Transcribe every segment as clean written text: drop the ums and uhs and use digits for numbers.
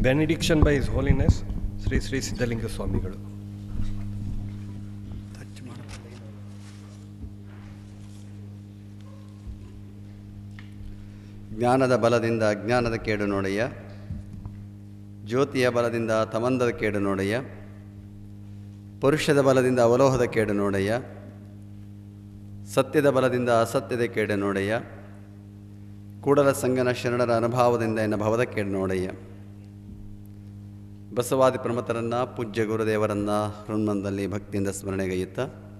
Benediction by His Holiness Sri Sri Siddhalinga Swamigalu. ಜ್ಞಾನದ ಬಲದಿಂದ ಅಜ್ಞಾನದ ಕೇಡು ನೋಡಯ್ಯ, ಜ್ಯೋತಿಯ ಬಲದಿಂದ ತಮಂದದ ಕೇಡು ನೋಡಯ್ಯ, ಪರುಷದ ಬಲದಿಂದ ಅವಲೋಹದ ಕೇಡು ನೋಡಯ್ಯ, ಸತ್ಯದ ಬಲದಿಂದ ಅಸತ್ಯದ ಕೇಡು ನೋಡಯ್ಯ, ಕೂಡಲ ಸಂಗನ ಶರಣರ ಅನುಭಾವದಿಂದ ಎನ್ನ ಭವದ ಕೇಡು ನೋಡಯ್ಯ. ಬಸವಾದಿ ಪ್ರಮಥರನ್ನು, ಪೂಜ್ಯ ಗುರುದೇವರನ್ನು ಹೃನ್ಮಂದಲ್ಲಿ ಭಕ್ತಿಯಿಂದ ಸ್ಮರಣೆಗೈಯುತ್ತಾ,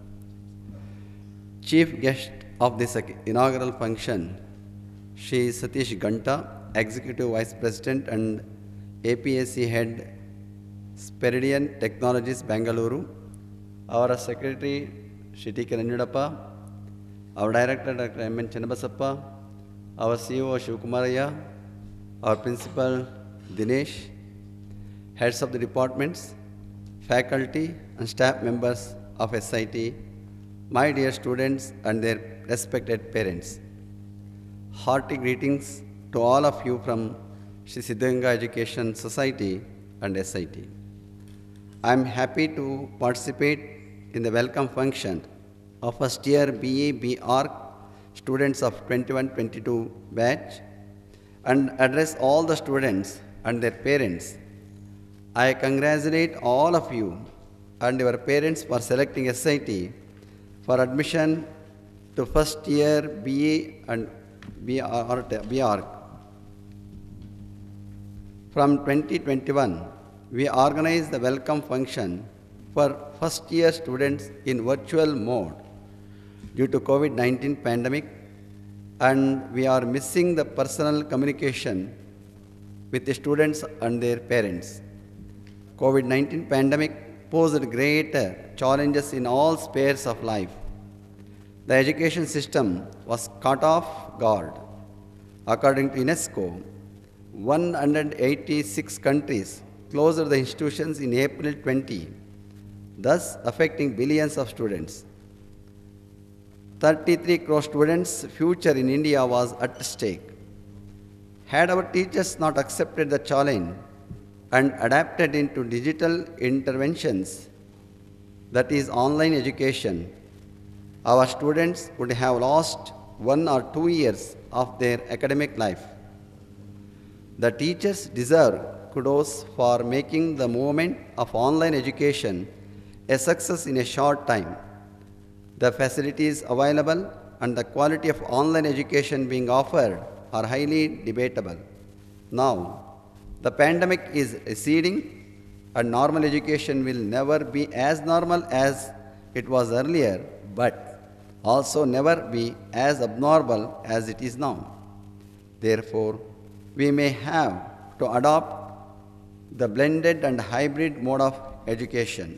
chief guest of this inaugural function Shri Satish Ganta, Executive Vice President and APAC Head, Speridian Technologies, Bangalore. Our Secretary, Shri T. K. Nanjudappa. Our Director, Dr. M. N. Channabasappa. Our CEO, Shivkumaraya. Our Principal, Dinesh. Heads of the departments, faculty and staff members of SIT, my dear students and their respected parents. Hearty greetings to all of you from Sri Siddhalinga Education Society and SIT. I am happy to participate in the welcome function of first year BA BArch students of 21-22 batch and address all the students and their parents. I congratulate all of you and your parents for selecting SIT for admission to first year BA and BArch. From 2021, we organized the welcome function for first year students in virtual mode due to COVID-19 pandemic, and we are missing the personal communication with the students and their parents. COVID-19 pandemic posed greater challenges in all spheres of life. The education system was caught off guard. According to UNESCO, 186 countries closed the institutions in April 20, thus affecting billions of students. 33 crore students' future in India was at stake. Had our teachers not accepted the challenge and adapted into digital interventions, that is online education, our students would have lost 1 or 2 years of their academic life. The teachers deserve kudos for making the movement of online education a success in a short time. The facilities available and the quality of online education being offered are highly debatable. Now, the pandemic is receding and normal education will never be as normal as it was earlier, but also never be as abnormal as it is now. Therefore, we may have to adopt the blended and hybrid mode of education.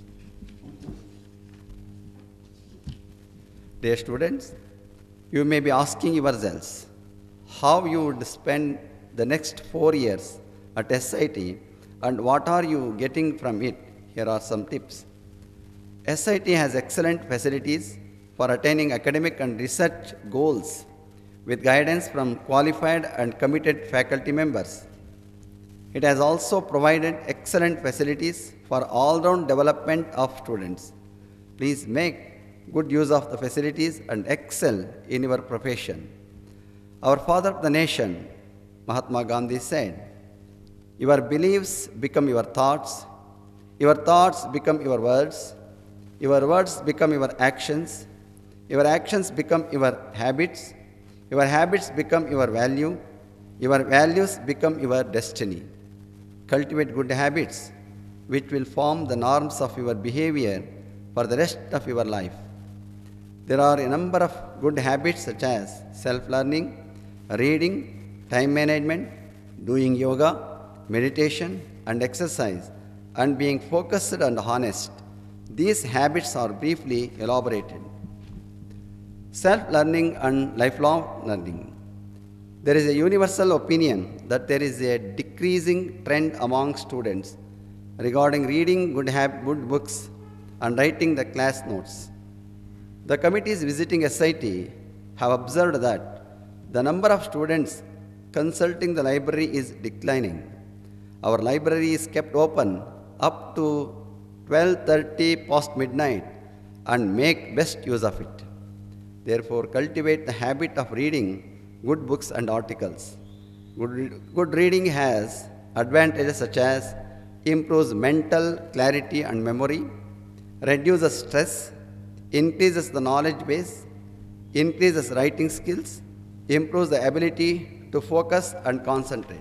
Dear students, you may be asking yourselves how you would spend the next 4 years at SIT and what are you getting from it. Here are some tips. SIT has excellent facilities for attaining academic and research goals with guidance from qualified and committed faculty members. It has also provided excellent facilities for all-round development of students. Please make good use of the facilities and excel in your profession. Our father of the nation, Mahatma Gandhi, said, "Your beliefs become your thoughts become your words become your actions become your habits become your values become your destiny. Cultivate good habits which will form the norms of your behavior for the rest of your life." There are a number of good habits such as self-learning, reading, time management, doing yoga, meditation and exercise, and being focused and honest. These habits are briefly elaborated. Self-learning and lifelong learning. There is a universal opinion that there is a decreasing trend among students regarding reading good books and writing the class notes. The committees visiting SIT have observed that the number of students consulting the library is declining. Our library is kept open up to 12:30 past midnight and make best use of it. Therefore, cultivate the habit of reading good books and articles. Good reading has advantages such as improves mental clarity and memory, reduces stress, increases the knowledge base, increases writing skills, improves the ability to focus and concentrate.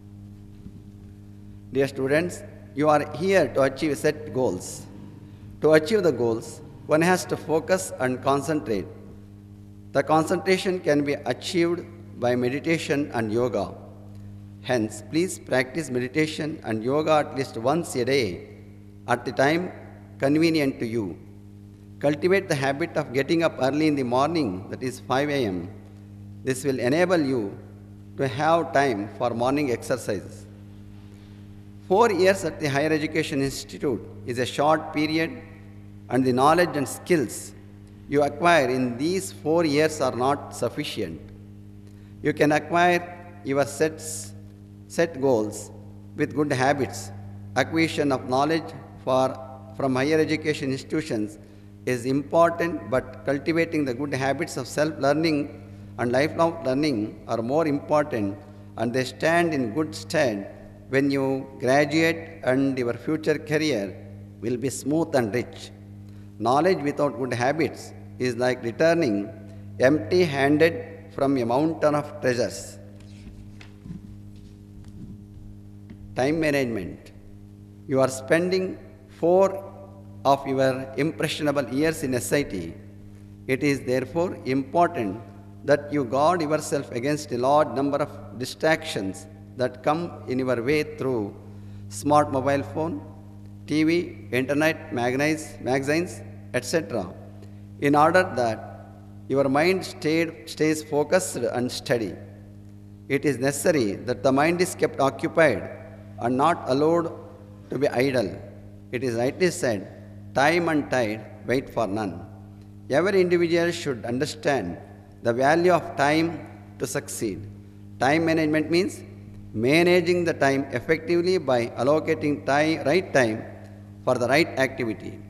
Dear students, you are here to achieve set goals. To achieve the goals, one has to focus and concentrate. The concentration can be achieved by meditation and yoga. Hence, please practice meditation and yoga at least once a day at the time convenient to you. Cultivate the habit of getting up early in the morning, that is 5 a.m. This will enable you to have time for morning exercises. 4 years at the higher education institute is a short period, and the knowledge and skills you acquire in these 4 years are not sufficient. You can acquire your set goals with good habits. Acquisition of knowledge from higher education institutions is important, but cultivating the good habits of self-learning and lifelong learning are more important, and they stand in good stead when you graduate, and your future career will be smooth and rich. Knowledge without good habits is like returning empty-handed from a mountain of treasures. Time management. You are spending 4 of your impressionable years in SIT. It is therefore important that you guard yourself against a large number of distractions that come in your way through smart mobile phone, TV, internet, magazines, etc., in order that your mind stays focused and steady. It is necessary that the mind is kept occupied and not allowed to be idle. It is rightly said, time and tide wait for none. Every individual should understand the value of time to succeed. Time management means managing the time effectively by allocating right time for the right activity.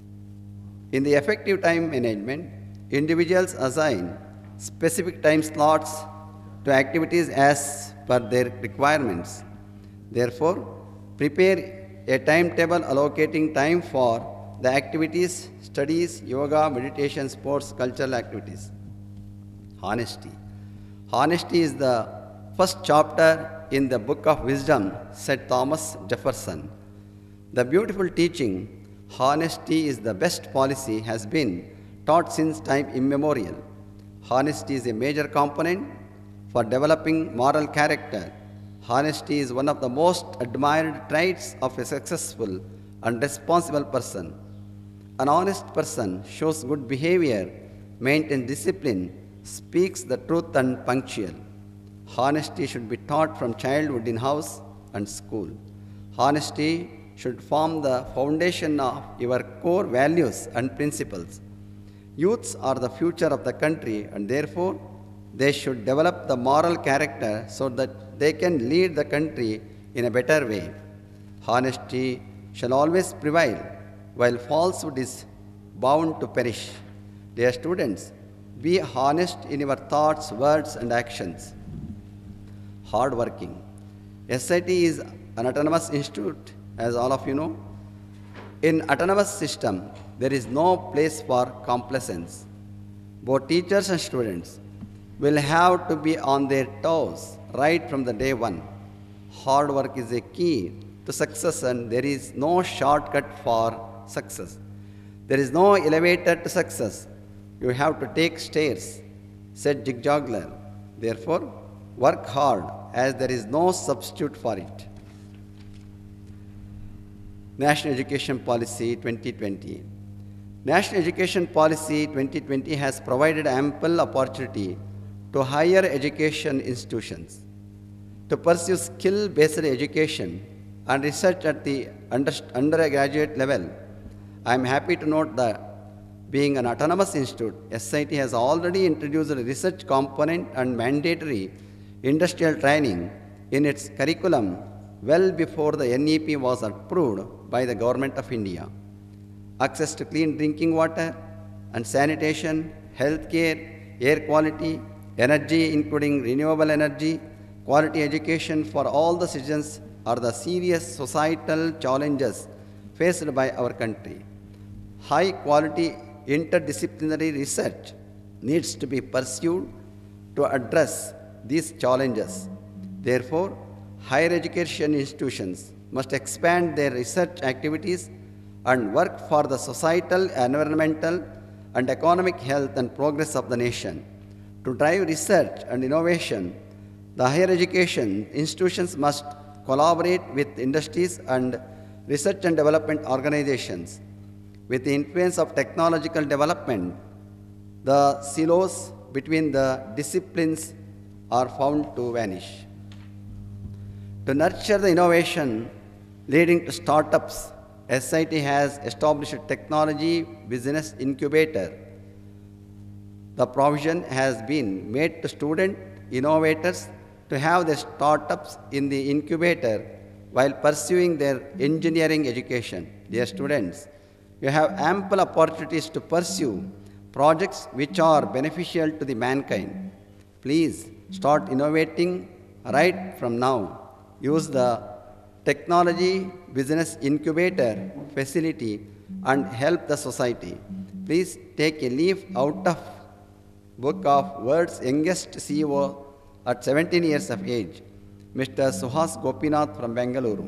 In the effective time management, individuals assign specific time slots to activities as per their requirements. Therefore, prepare a timetable allocating time for the activities, studies, yoga, meditation, sports, cultural activities. Honesty. Honesty is the first chapter in the Book of Wisdom, said Thomas Jefferson. The beautiful teaching, honesty is the best policy, has been taught since time immemorial. Honesty is a major component for developing moral character. Honesty is one of the most admired traits of a successful and responsible person. An honest person shows good behavior, maintains discipline, speaks the truth, and punctual. Honesty should be taught from childhood in house and school. Honesty should form the foundation of your core values and principles. Youths are the future of the country, and therefore they should develop the moral character so that they can lead the country in a better way. Honesty shall always prevail, while falsehood is bound to perish. Dear students, be honest in your thoughts, words, and actions. Hardworking. SIT is an autonomous institute, as all of you know. In autonomous system, there is no place for complacency. Both teachers and students will have to be on their toes right from the day one. Hard work is a key to success, and there is no shortcut for success. There is no elevator to success. You have to take stairs, said Zig Ziglar. Therefore, work hard, as there is no substitute for it. National Education Policy 2020. National Education Policy 2020 has provided ample opportunity to higher education institutions to pursue skill-based education and research at the undergraduate level. I am happy to note that being an autonomous institute, SIT has already introduced a research component and mandatory industrial training in its curriculum, well before the NEP was approved by the Government of India. Access to clean drinking water and sanitation, health care, air quality, energy including renewable energy, quality education for all the citizens are the serious societal challenges faced by our country. High quality interdisciplinary research needs to be pursued to address these challenges. Therefore, higher education institutions must expand their research activities and work for the societal, environmental, and economic health and progress of the nation. To drive research and innovation, the higher education institutions must collaborate with industries and research and development organizations. With the influence of technological development, the silos between the disciplines are found to vanish. To nurture the innovation leading to startups, SIT has established a technology business incubator. The provision has been made to student innovators to have their startups in the incubator while pursuing their engineering education. Dear students, you have ample opportunities to pursue projects which are beneficial to the mankind. Please start innovating right from now. Use the technology business incubator facility and help the society. Please take a leaf out of book of world's youngest CEO at 17 years of age, Mr. Suhas Gopinath from Bengaluru.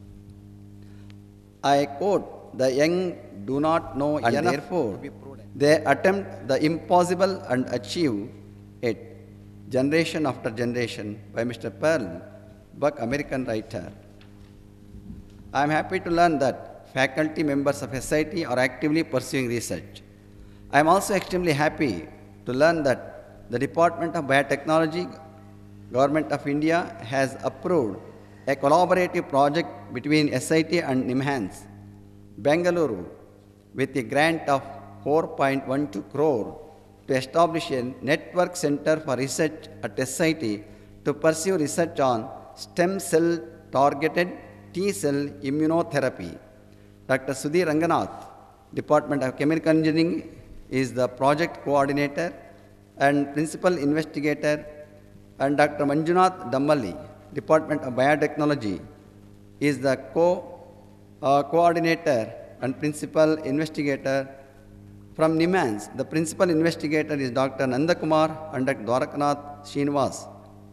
I quote, "The young do not know and enough, therefore they attempt the impossible and achieve it, generation after generation," by Mr. Pearl Buck, American writer. I am happy to learn that faculty members of SIT are actively pursuing research. I am also extremely happy to learn that the Department of Biotechnology, Government of India, has approved a collaborative project between SIT and NIMHANS, Bengaluru, with a grant of 4.12 crore to establish a network center for research at SIT to pursue research on stem cell targeted T-cell immunotherapy. Dr. Sudhir Ranganath, Department of Chemical Engineering, is the project coordinator and principal investigator, and Dr. Manjunath Dammalli, Department of Biotechnology, is the coordinator and principal investigator. From NIMHANS, the principal investigator is Dr. Nandakumar and Dr. Dwarakanath Srinivas.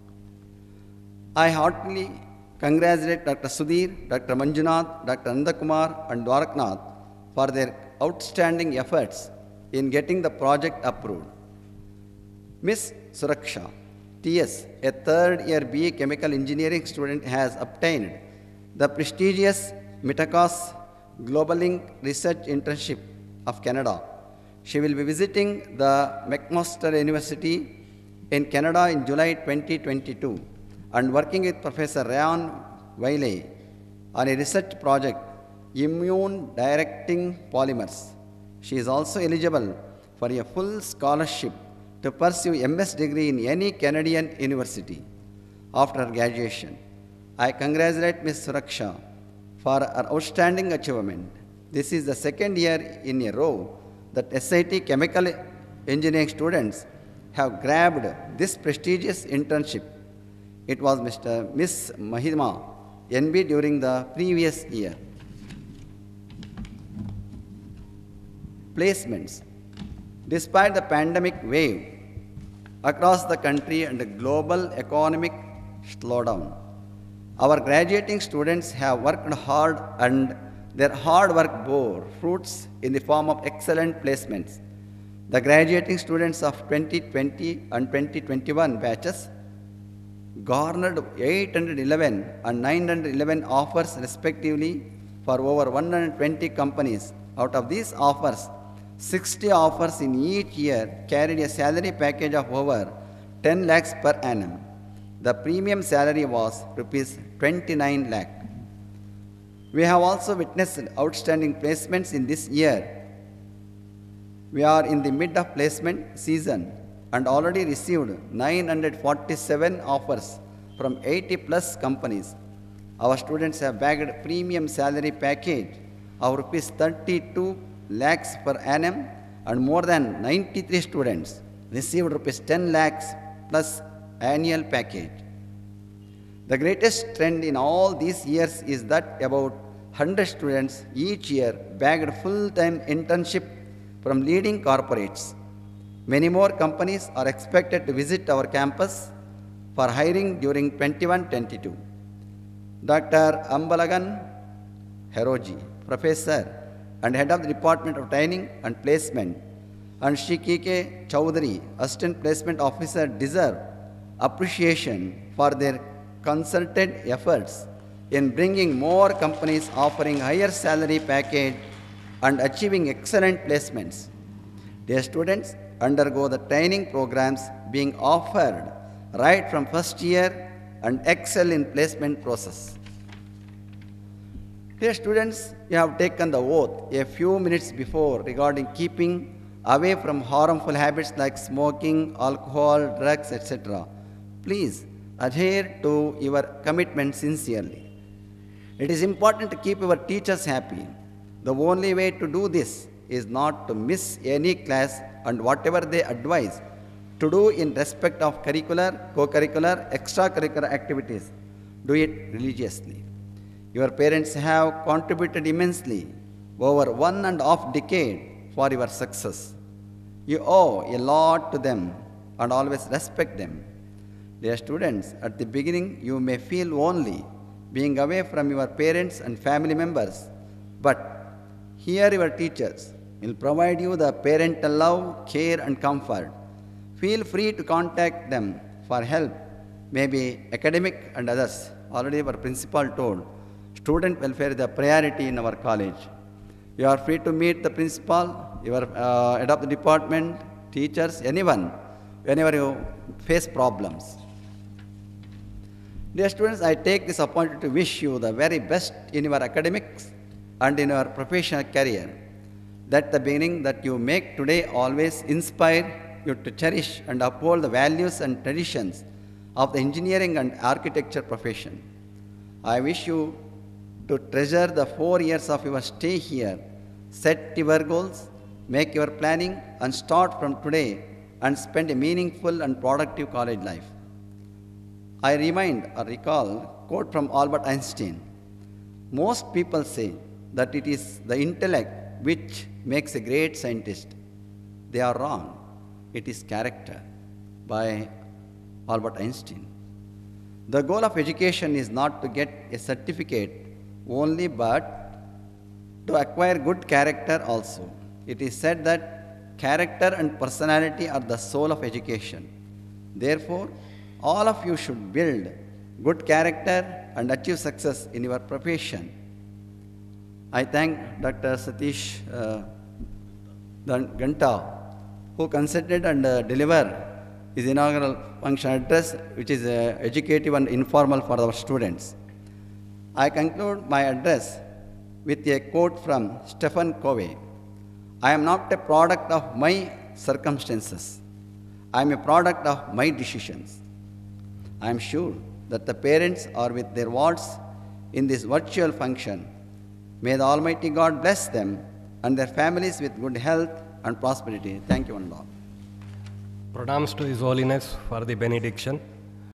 I heartily congratulate Dr. Sudhir, Dr. Manjunath, Dr. Nandakumar and Dwarakanath for their outstanding efforts in getting the project approved. Ms. Suraksha TS, a third-year BE Chemical Engineering student, has obtained the prestigious Mitacos Global Research Internship of Canada. She will be visiting the McMaster University in Canada in July 2022 and working with Professor Ryan Wiley on a research project, Immune Directing Polymers. She is also eligible for a full scholarship to pursue MS degree in any Canadian university after her graduation. I congratulate Ms. Suraksha for her outstanding achievement. This is the second year in a row that SIT Chemical Engineering students have grabbed this prestigious internship. It was Miss Mahima NB during the previous year. Placements. Despite the pandemic wave across the country and the global economic slowdown, our graduating students have worked hard, and their hard work bore fruits in the form of excellent placements. The graduating students of 2020 and 2021 batches garnered 811 and 911 offers respectively for over 120 companies. Out of these offers, 60 offers in each year carried a salary package of over 10 lakhs per annum. The premium salary was rupees 29 lakh. We have also witnessed outstanding placements in this year. We are in the mid of placement season and already received 947 offers from 80 plus companies. Our students have bagged premium salary package of rupees 32 lakhs per annum, and more than 93 students received rupees 10 lakhs plus annual package. The greatest trend in all these years is that about 100 students each year bagged full-time internship from leading corporates. Many more companies are expected to visit our campus for hiring during 21-22. Dr. Ambalagan Heroji, Professor and Head of the Department of Training and Placement, and Shri K.K. Chowdhury, Assistant Placement Officer, deserve appreciation for their concerted efforts in bringing more companies offering higher salary package and achieving excellent placements. Their students undergo the training programs being offered right from first year and excel in placement process. Dear students, you have taken the oath a few minutes before regarding keeping away from harmful habits like smoking, alcohol, drugs, etc. Please adhere to your commitment sincerely. It is important to keep your teachers happy. The only way to do this is not to miss any class, and whatever they advise to do in respect of curricular, co-curricular, extracurricular activities, do it religiously. Your parents have contributed immensely over 1.5 decades for your success. You owe a lot to them and always respect them. Dear students, at the beginning you may feel lonely being away from your parents and family members, but here your teachers will provide you the parental love, care and comfort. Feel free to contact them for help, maybe academic and others. Already our principal told, student welfare is the priority in our college. You are free to meet the principal, your head of the department, teachers, anyone, whenever you face problems. Dear students, I take this opportunity to wish you the very best in your academics and in your professional career. That the beginning that you make today always inspire you to cherish and uphold the values and traditions of the engineering and architecture profession. I wish you to treasure the 4 years of your stay here, set your goals, make your planning, and start from today and spend a meaningful and productive college life. I recall a quote from Albert Einstein. Most people say that it is the intellect which makes a great scientist. They are wrong. It is character, by Albert Einstein. The goal of education is not to get a certificate only, but to acquire good character also. It is said that character and personality are the soul of education. Therefore, all of you should build good character and achieve success in your profession. I thank Dr. Satish Ganta, who consented and delivered his inaugural function address, which is educative and informal for our students. I conclude my address with a quote from Stephen Covey. I am not a product of my circumstances. I am a product of my decisions. I am sure that the parents are with their wards in this virtual function. May the Almighty God bless them and their families with good health and prosperity. Thank you and all. Pranams to His Holiness for the benediction.